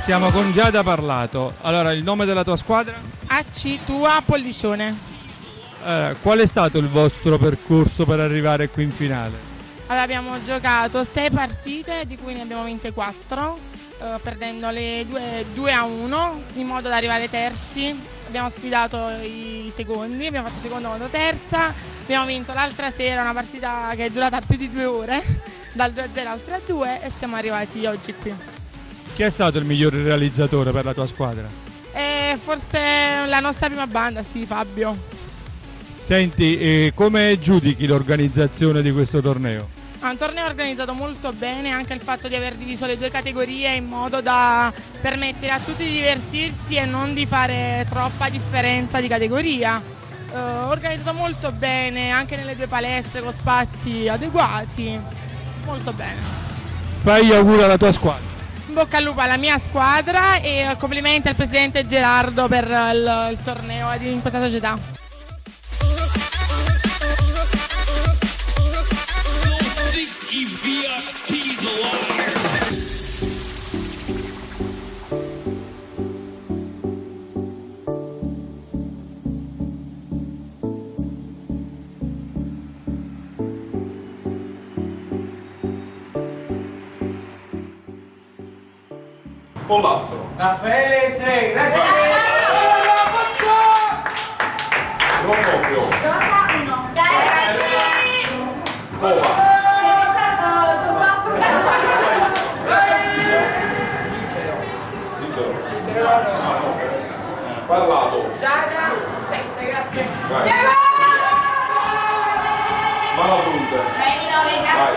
siamo con Giada Parlato. Allora, il nome della tua squadra? AC Tua Pollicione. Qual è stato il vostro percorso per arrivare qui in finale? Allora, abbiamo giocato 6 partite, di cui ne abbiamo vinte 4, perdendole 2-1, in modo da arrivare terzi. Abbiamo sfidato i secondi, abbiamo fatto seconda contro terza, abbiamo vinto l'altra sera una partita che è durata più di 2 ore, dal 2-0 al 3-2, e siamo arrivati oggi qui. Chi è stato il migliore realizzatore per la tua squadra? Forse la nostra prima banda, sì, Fabio. Senti, come giudichi l'organizzazione di questo torneo? È un torneo organizzato molto bene, anche il fatto di aver diviso le 2 categorie in modo da permettere a tutti di divertirsi e non di fare troppa differenza di categoria. Organizzato molto bene, anche nelle 2 palestre con spazi adeguati, molto bene. Fai gli auguri alla tua squadra. In bocca al lupo alla mia squadra e complimenti al presidente Gerardo per il torneo in questa società. Pollastro. Raffaele 6, grazie. Ronofrio. Cova. Parlato. Giada 7, grazie. Vai. Malafrute. Vai.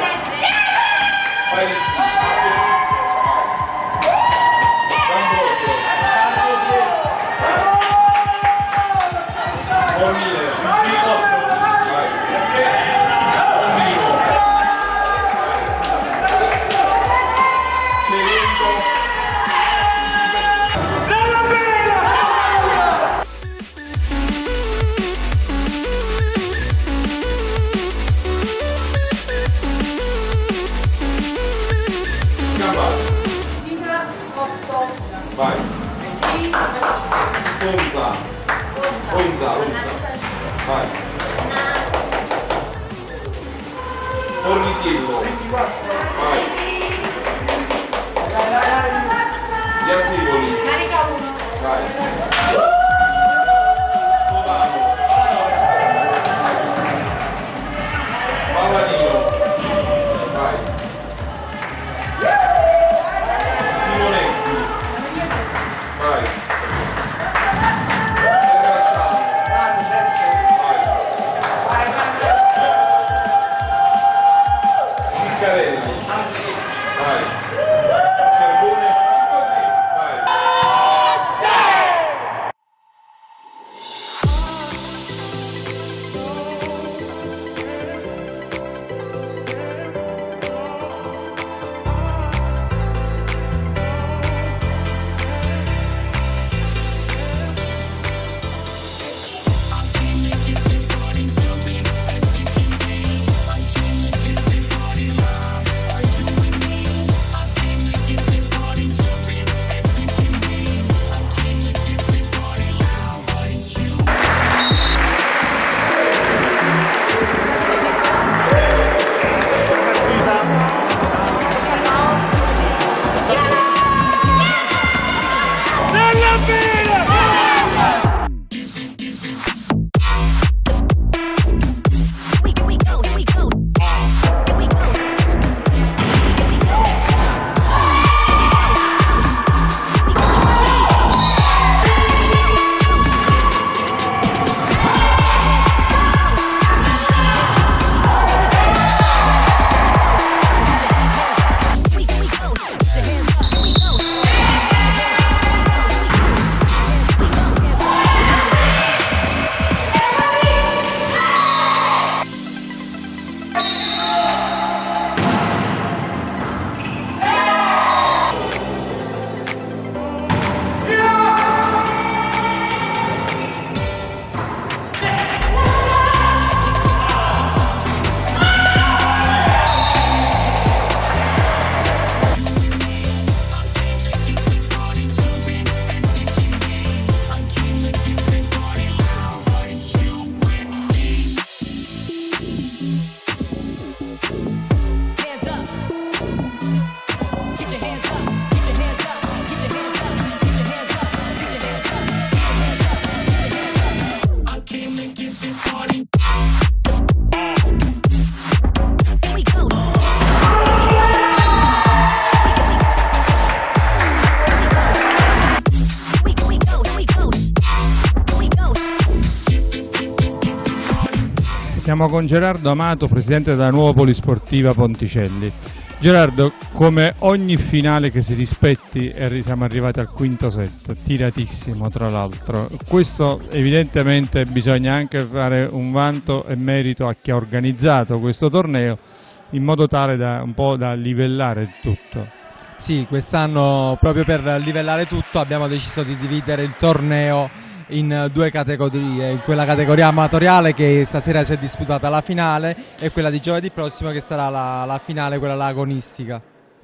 Vai. Ponza. Vai. Fornitillo. Vai. Iasivoli. Vai. Solano. Palladino. Vai. Simonetti. Vai. Ciccarelli. Vai. Cercone. Vai. Siamo con Gerardo Amato, presidente della nuova Polisportiva Ponticelli. Gerardo, come ogni finale che si rispetti, siamo arrivati al quinto set, tiratissimo tra l'altro. Questo evidentemente bisogna anche fare un vanto e merito a chi ha organizzato questo torneo, in modo tale da un po' da livellare il tutto. Sì, quest'anno proprio per livellare tutto abbiamo deciso di dividere il torneo in due categorie, in quella categoria amatoriale che stasera si è disputata la finale e quella di giovedì prossimo che sarà la finale, quella agonistica.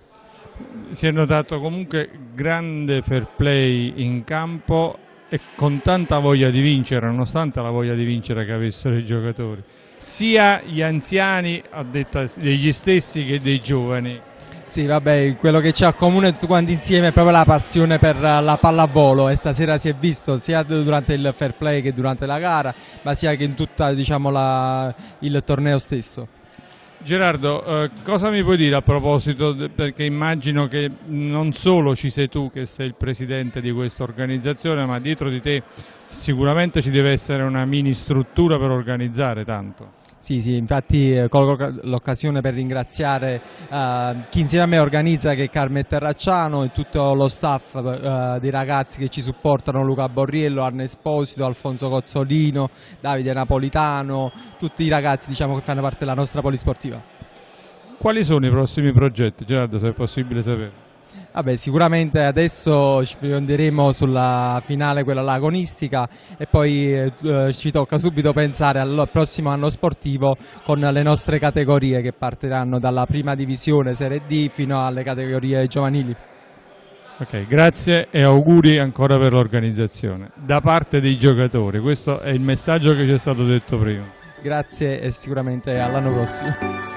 Si è notato comunque grande fair play in campo e con tanta voglia di vincere, nonostante la voglia di vincere che avessero i giocatori, sia gli anziani, a detta degli stessi, che dei giovani. Sì, vabbè, quello che ci accomuna tutti quanti insieme è proprio la passione per la pallavolo e stasera si è visto sia durante il fair play che durante la gara, ma sia che in tutta, diciamo, il torneo stesso. Gerardo, cosa mi puoi dire a proposito, perché immagino che non solo ci sei tu che sei il presidente di questa organizzazione, ma dietro di te sicuramente ci deve essere una mini struttura per organizzare tanto. Sì, infatti colgo l'occasione per ringraziare chi insieme a me organizza, che è Carmen Terracciano, e tutto lo staff dei ragazzi che ci supportano, Luca Borriello, Arne Esposito, Alfonso Cozzolino, Davide Napolitano, tutti i ragazzi, diciamo, che fanno parte della nostra polisportiva. Quali sono i prossimi progetti, Gerardo, se è possibile sapere? Vabbè, sicuramente adesso ci fionderemo sulla finale, quella agonistica, e poi ci tocca subito pensare al prossimo anno sportivo con le nostre categorie che partiranno dalla prima divisione Serie D fino alle categorie giovanili. Ok, grazie e auguri ancora per l'organizzazione da parte dei giocatori, questo è il messaggio che ci è stato detto prima. Grazie e sicuramente all'anno prossimo.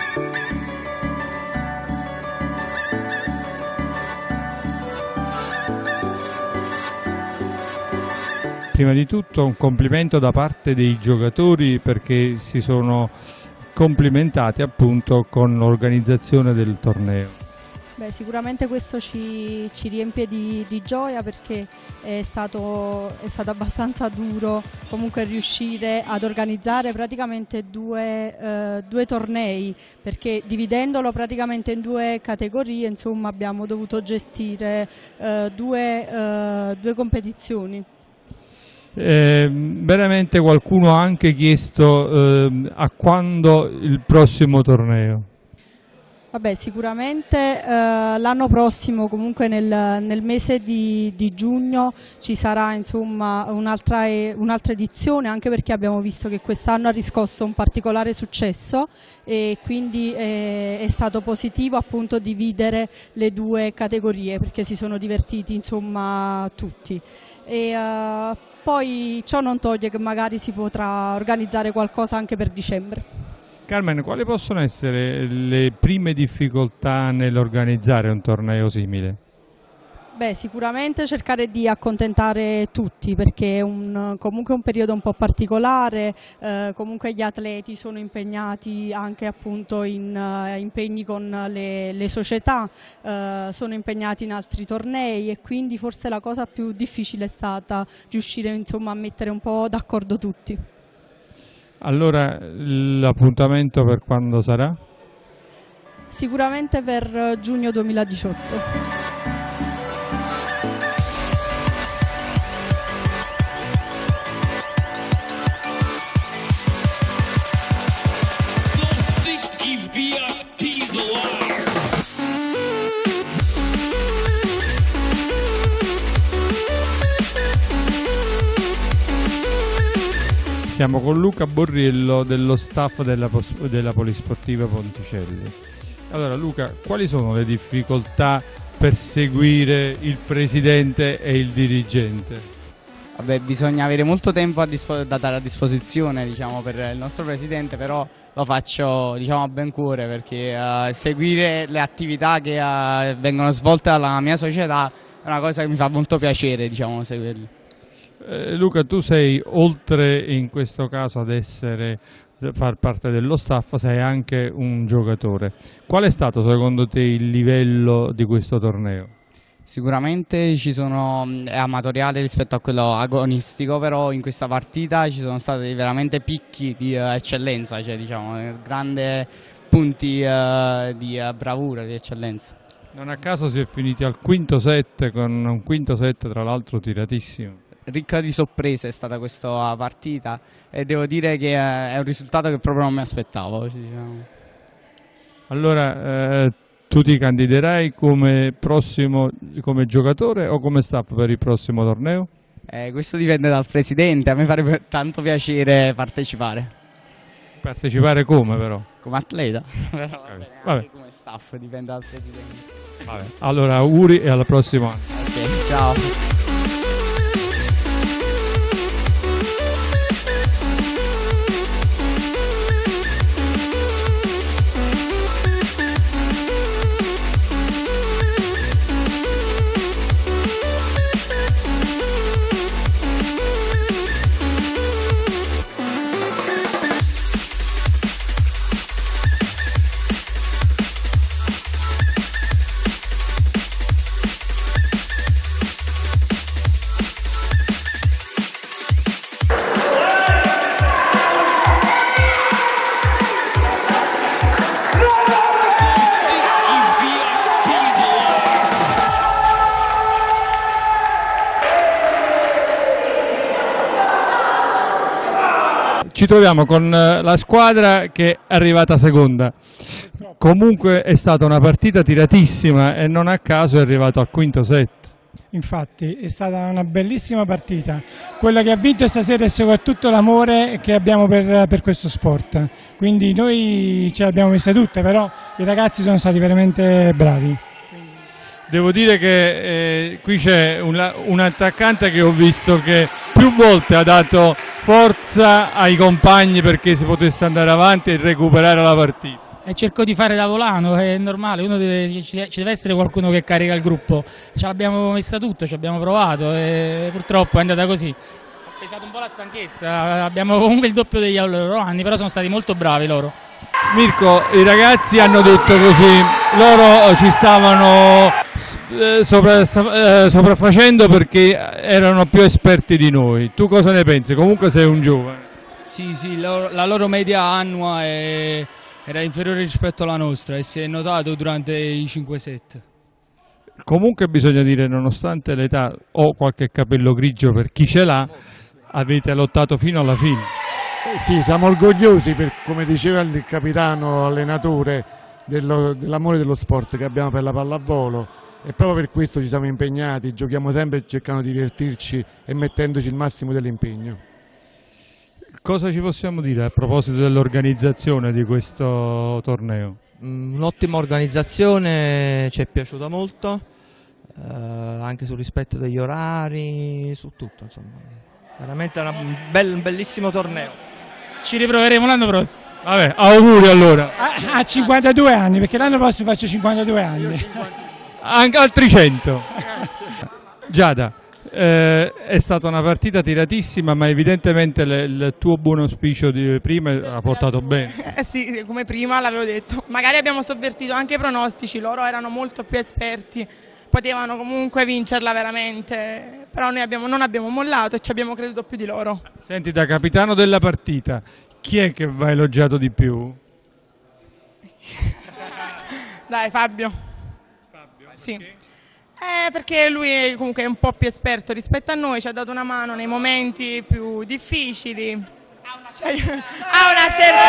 Prima di tutto un complimento da parte dei giocatori, perché si sono complimentati appunto con l'organizzazione del torneo. Beh, sicuramente questo ci riempie di gioia, perché è stato abbastanza duro comunque riuscire ad organizzare praticamente due tornei, perché dividendolo praticamente in due categorie, insomma, abbiamo dovuto gestire due competizioni. Veramente qualcuno ha anche chiesto a quando il prossimo torneo. Vabbè, sicuramente l'anno prossimo, comunque nel mese di giugno, ci sarà, insomma, un'altra edizione, anche perché abbiamo visto che quest'anno ha riscosso un particolare successo e quindi è stato positivo appunto dividere le due categorie, perché si sono divertiti, insomma, tutti. Poi ciò non toglie che magari si potrà organizzare qualcosa anche per dicembre. Carmen, quali possono essere le prime difficoltà nell'organizzare un torneo simile? Beh, sicuramente cercare di accontentare tutti, perché è comunque un periodo un po' particolare, comunque gli atleti sono impegnati anche appunto in impegni con le società, sono impegnati in altri tornei, e quindi forse la cosa più difficile è stata riuscire, insomma, a mettere un po' d'accordo tutti. Allora l'appuntamento per quando sarà? Sicuramente per giugno 2018. Siamo con Luca Borriello dello staff della Polisportiva Ponticelli. Allora Luca, quali sono le difficoltà per seguire il presidente e il dirigente? Vabbè, bisogna avere molto tempo da dare a disposizione, diciamo, per il nostro presidente, però lo faccio, diciamo, a ben cuore, perché seguire le attività che vengono svolte dalla mia società è una cosa che mi fa molto piacere, diciamo, seguirle. Luca, tu sei, oltre in questo caso ad far parte dello staff, sei anche un giocatore. Qual è stato secondo te il livello di questo torneo? Sicuramente è amatoriale rispetto a quello agonistico, però in questa partita ci sono stati veramente picchi di eccellenza, cioè diciamo grandi punti di bravura, di eccellenza. Non a caso si è finiti al quinto set, con un quinto set tra l'altro tiratissimo. Ricca di sorprese è stata questa partita e devo dire che è un risultato che proprio non mi aspettavo. Diciamo. Allora, tu ti candiderai come giocatore o come staff per il prossimo torneo? Questo dipende dal presidente, a me farebbe tanto piacere partecipare. Partecipare come però? Come atleta, però Vabbè. anche come staff, dipende dal presidente. Vabbè. Allora auguri e alla prossima. Ok, ciao. Ci troviamo con la squadra che è arrivata seconda. Comunque è stata una partita tiratissima e non a caso è arrivato al quinto set. Infatti è stata una bellissima partita. Quello che ha vinto stasera è soprattutto l'amore che abbiamo per questo sport. Quindi noi ce l'abbiamo messa tutte, però i ragazzi sono stati veramente bravi. Devo dire che qui c'è un attaccante che ho visto che più volte ha dato forza ai compagni perché si potesse andare avanti e recuperare la partita. E cerco di fare da volano, è normale, ci deve essere qualcuno che carica il gruppo. Ce l'abbiamo messa tutto, ci abbiamo provato e purtroppo è andata così. Ha pesato un po' la stanchezza, abbiamo comunque il doppio degli loro anni, però sono stati molto bravi loro. Mirko, i ragazzi hanno detto così, loro ci stavano sopraffacendo perché erano più esperti di noi. Tu cosa ne pensi? Comunque sei un giovane. Sì, la loro media annua era inferiore rispetto alla nostra e si è notato durante i 5 set. Comunque bisogna dire, nonostante l'età o qualche capello grigio per chi ce l'ha, avete lottato fino alla fine. Sì, siamo orgogliosi, come diceva il capitano allenatore, dell'amore dello sport che abbiamo per la pallavolo e proprio per questo ci siamo impegnati, giochiamo sempre cercando di divertirci e mettendoci il massimo dell'impegno. Cosa ci possiamo dire a proposito dell'organizzazione di questo torneo? Un'ottima organizzazione, ci è piaciuta molto, anche sul rispetto degli orari, su tutto, insomma. Veramente un bellissimo torneo. Ci riproveremo l'anno prossimo. Vabbè, auguri allora. A 52 anni, perché l'anno prossimo faccio 52 anni. Anche altri 100. Giada, è stata una partita tiratissima, ma evidentemente il tuo buon auspicio di prima ha portato bene. Sì, come prima l'avevo detto. Magari abbiamo sovvertito anche i pronostici, loro erano molto più esperti, potevano comunque vincerla veramente, però noi non abbiamo mollato e ci abbiamo creduto più di loro. Senti, da capitano della partita, chi è che va elogiato di più? Dai, Fabio. Sì. Perché lui comunque è un po' più esperto rispetto a noi, ci ha dato una mano nei momenti più difficili. Ha una certa...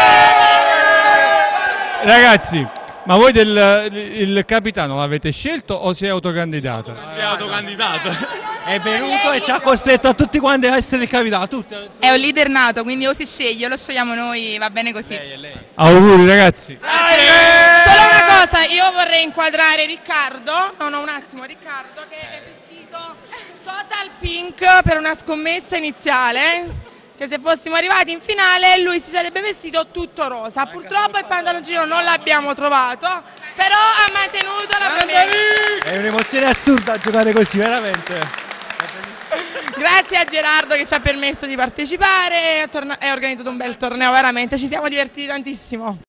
Ragazzi, ma voi il capitano l'avete scelto o si è autocandidato? Si è autocandidato. È venuto e ci ha costretto a tutti quanti a essere il capitano. Tutti. È un leader nato, quindi o si sceglie o lo scegliamo noi, va bene così. Auguri ragazzi. Solo una cosa, io vorrei inquadrare Riccardo, Riccardo che è vestito total pink per una scommessa iniziale, che se fossimo arrivati in finale lui si sarebbe vestito tutto rosa. Purtroppo il pantaloncino non l'abbiamo trovato, però ha mantenuto la promessa. È un'emozione assurda giocare così, veramente. Grazie a Gerardo che ci ha permesso di partecipare e ha organizzato un bel torneo, veramente ci siamo divertiti tantissimo.